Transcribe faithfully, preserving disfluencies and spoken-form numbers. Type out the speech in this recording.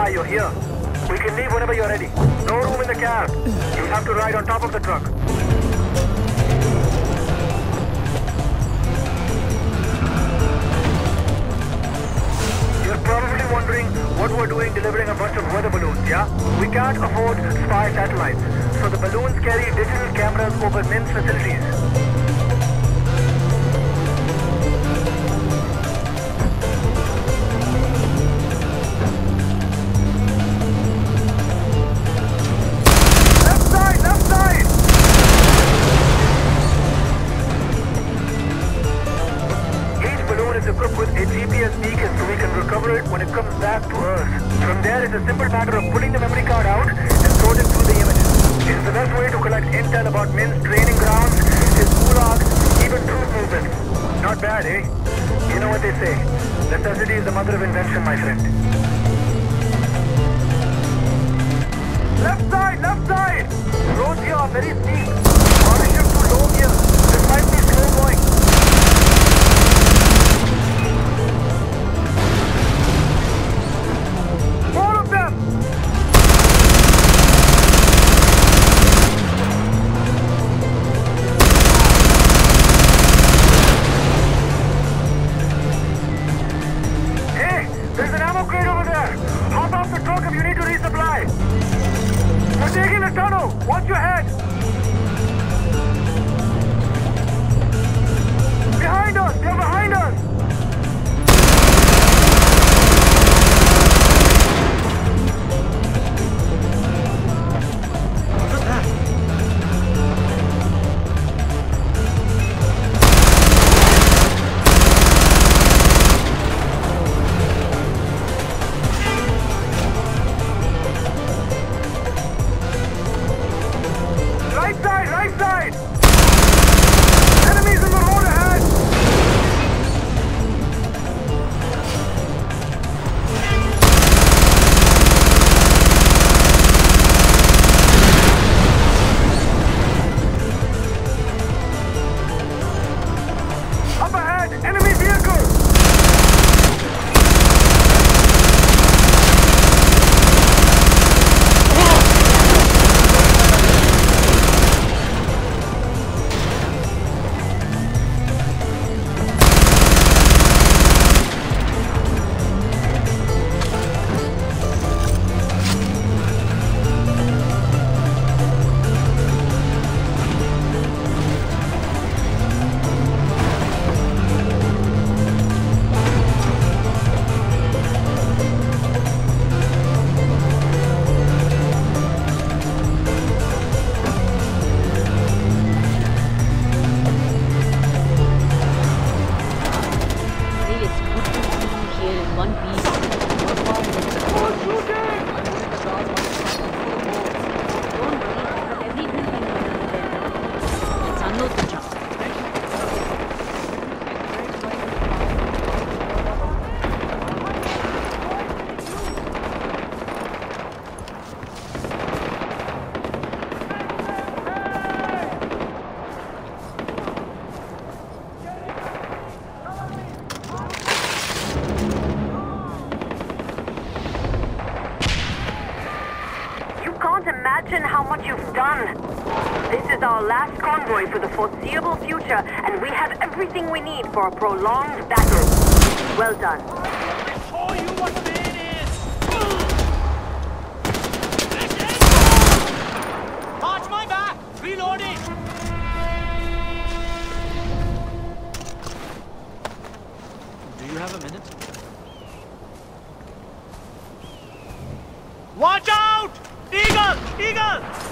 Hi, you're here. We can leave whenever you're ready. No room in the cab. You'll have to ride on top of the truck. You're probably wondering what we're doing delivering a bunch of weather balloons, yeah? We can't afford spy satellites, so the balloons carry digital cameras over M I N's facilities. Equipped with a G P S beacon so we can recover it when it comes back to Earth. From there, it's a simple matter of pulling the memory card out and sorting through the images. It's the best way to collect intel about M I N's training grounds, his gulags, even troop movements. Not bad, eh? You know what they say. Necessity is the mother of invention, my friend. Left side, left side! Roads here are very steep. Parachute too low here. This might be slow going. Watch your head! Behind us! They're behind us! What's that? Enemies in the road ahead! Up ahead! Enemy vehicle! Imagine how much you've done. This is our last convoy for the foreseeable future, and we have everything we need for a prolonged battle. Well done. I'll show you what pain is! Watch my back! Reloading! Do you have a minute? Watch out! Eagle! Eagle!